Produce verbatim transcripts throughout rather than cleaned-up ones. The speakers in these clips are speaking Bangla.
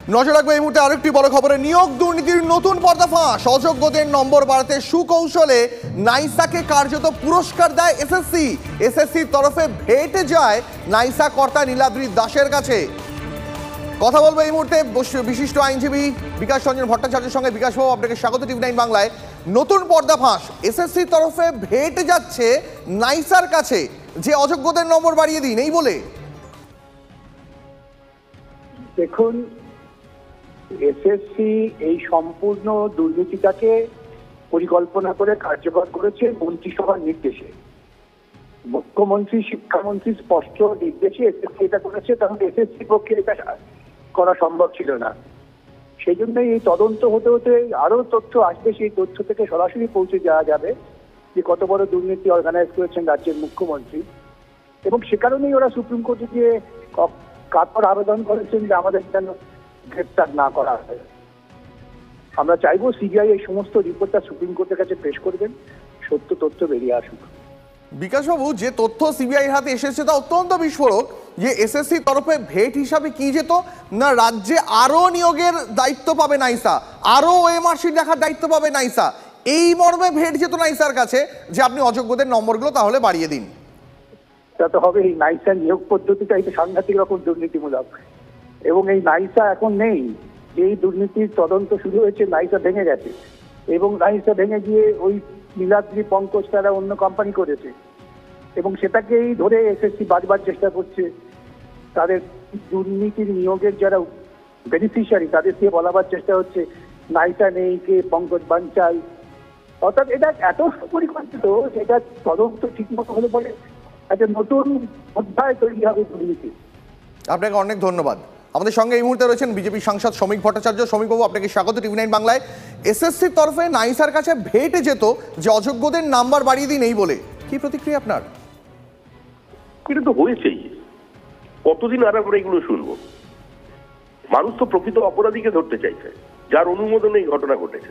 নজর রাখবো এই মুহূর্তে আরেকটি বড় খবরে, নিয়োগ দুর্নীতির নতুন পর্দাফাঁস। অযোগ্যদের নম্বর বাড়াতে সুকৌশলে নাইসাকে কার্যত পুরস্কার দেয় এসএসসি। এসএসসির তরফে ভেটে যায় নাইসা কর্তা নীলাদ্রি দাসের কাছে। কথা বলবো এই মুহূর্তে বিশিষ্ট আইনজীবী বিকাশ রঞ্জন ভট্টাচার্যের সঙ্গে। বিকাশ বাবু, আপনাকে স্বাগত টিভি নাইন বাংলায়। নতুন পর্দাফাঁস, এসএসসির তরফে ভেটে যাচ্ছে নাইসার কাছে যে অযোগ্যদের নম্বর বাড়িয়ে দিন এই বলে। দেখুন, এসএসসি এই সম্পূর্ণ দুর্নীতিটাকে পরিকল্পনা করে কার্যকর করেছে মন্ত্রিসভার নির্দেশে। মুখ্যমন্ত্রী, শিক্ষামন্ত্রী স্পষ্ট নির্দেশে এসএসসি এটা করেছে, তাহলে এসএসসির পক্ষে এটা করা সম্ভব ছিল না। সেই জন্যই এই তদন্ত হতে হতে আরো তথ্য আসবে, সেই তথ্য থেকে সরাসরি পৌঁছে যাওয়া যাবে যে কত বড় দুর্নীতি অর্গানাইজ করেছেন রাজ্যের মুখ্যমন্ত্রী। এবং সে কারণেই ওরা সুপ্রিম কোর্টে গিয়ে কাতর আবেদন করেছেন যে আমাদের যেন গ্রেপ্তার না করা হয়। আমরা চাইবো সিবিআই এই সমস্ত রিপোর্টটা সুপ্রিম কোর্টের কাছে পেশ করবেন, সত্য তথ্য বেরিয়ে আসুক। বিকাশবাবু, যে তথ্য সিবিআই হাতে এসেছে তা অত্যন্ত বিস্ফোরক। যে এসএসসির তরফে ভেট হিসাবে কি যেত না, রাজ্যে আরো নিয়োগের দায়িত্ব পাবে নাইসা, আরো ওএমআরসি দেখার দায়িত্ব পাবে নাইসা। এই মর্মে ভেট যেত নাইসার কাছে যে আপনি অযোগ্যদের নম্বরগুলো তাহলে বাড়িয়ে দিন। তা তো হবে। এই নাইসা নিয়োগ পদ্ধতিটা এটা সাংঘাতিক রকম দুর্নীতিমূলক, এবং এই নাইসা এখন নেই। এই দুর্নীতির তদন্ত শুরু হয়েছে, নাইসা ভেঙে গেছে, এবং নাইসা ভেঙে গিয়ে ওই নীলাদ্রি পঙ্কজ তারা অন্য কোম্পানি করেছে, এবং সেটাকেই ধরে এসএসসি বারবার চেষ্টা করছে তাদের দুর্নীতির নিয়োগের যারা বেনিফিশিয়ারি তাদেরকে বলাবার চেষ্টা হচ্ছে নাইসা নেই, কে পঙ্কজ বাঞ্চাল। অর্থাৎ এটা এত সুপরিকল্পিত, এটা তদন্ত ঠিক মতো হলে পরে একটা নতুন অধ্যায় তৈরি হবে দুর্নীতি। আপনাকে অনেক ধন্যবাদ। আমাদের সঙ্গে এই মুহূর্তে রয়েছেন বিজেপি সাংসদ শ্রমিক ভট্টাচার্য। শ্রমিকবাবু, আপনাকে স্বাগত টিভি নাইন বাংলায়। এসএসসির তরফে নাইসার কাছে ভেটে যেত যে অযোগ্যদের নাম্বার বাড়িয়ে দিন এই বলে, কি প্রতিক্রিয়া আপনার? এটা তো হয়েছেই, কতদিন আর আমরা এগুলো শুনবো? মানুষ তো প্রকৃত অপরাধীকে ধরতে চাইছে, যার অনুমোদনে এই ঘটনা ঘটেছে।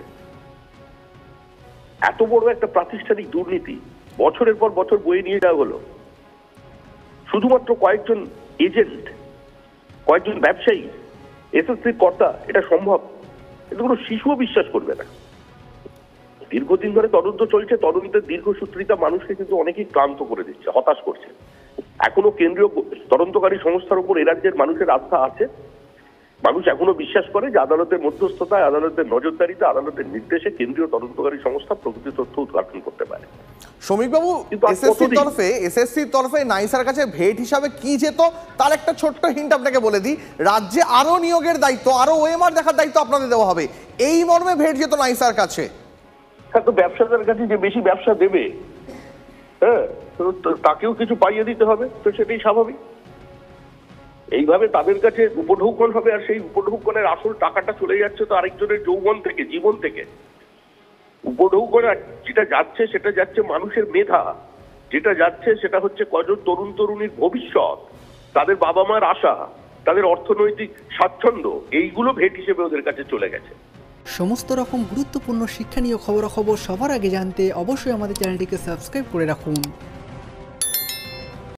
এত বড় একটা প্রাতিষ্ঠানিক দুর্নীতি বছরের পর বছর বয়ে নিয়ে যাওয়া হলো শুধুমাত্র কয়েকজন এজেন্ট, কয়েকজন ব্যবসায়ী, এসএসসির কর্তা। এটা সম্ভব? এটা কোনো শিশুও বিশ্বাস করবে না। দীর্ঘদিন ধরে তদন্ত চলছে, তদন্তের দীর্ঘসূত্রিতা মানুষকে কিন্তু অনেকেই ক্লান্ত করে দিচ্ছে, হতাশ করছে। এখনো কেন্দ্রীয় তদন্তকারী সংস্থার উপর এ রাজ্যের মানুষের আস্থা আছে। মানুষ এখনো বিশ্বাস করে যে আদালতের মধ্যস্থতায়, আদালতের নজরদারিতে, আদালতের নির্দেশে কেন্দ্রীয় তদন্তকারী সংস্থা প্রকৃত তথ্য উদ্ঘাটন করতে পারে। শ্রমিকবাবু, এসএসসির তরফে এসএসসির তরফে নাইসার কাছে ভেট হিসাবে কি যেত তার একটা ছোট্ট হিন্ট আপনাকে বলে দিই। রাজ্যে আরো নিয়োগের দায়িত্ব, আরো ওএমআর দেখার দায়িত্ব আপনাদের দেওয়া হবে, এই মর্মে ভেট যেত নাইসার কাছে। হ্যাঁ, তো ব্যবসাদার কাছে যে বেশি ব্যবসা দেবে, হ্যাঁ, তাকেও কিছু পাইয়ে দিতে হবে, তো সেটাই স্বাভাবিক। এইভাবে তাদের কাছে উপঢৌকন হবে, আর সেই উপঢৌকনের আসল টাকাটা চলে যাচ্ছে তো আরেকজনের যৌবন থেকে, জীবন থেকে। উপঢৌকন যেটা যাচ্ছে সেটা যাচ্ছে মানুষের মেধা, যেটা যাচ্ছে সেটা হচ্ছে কজন তরুণ তরুণীর ভবিষ্যৎ, তাদের বাবা মার আশা, তাদের অর্থনৈতিক স্বাচ্ছন্দ্য, এইগুলো ভেট হিসেবে ওদের কাছে চলে গেছে। সমস্ত রকম গুরুত্বপূর্ণ শিক্ষণীয় খবরাখবর সবার আগে জানতে অবশ্যই আমাদের চ্যানেলটিকে সাবস্ক্রাইব করে রাখুন।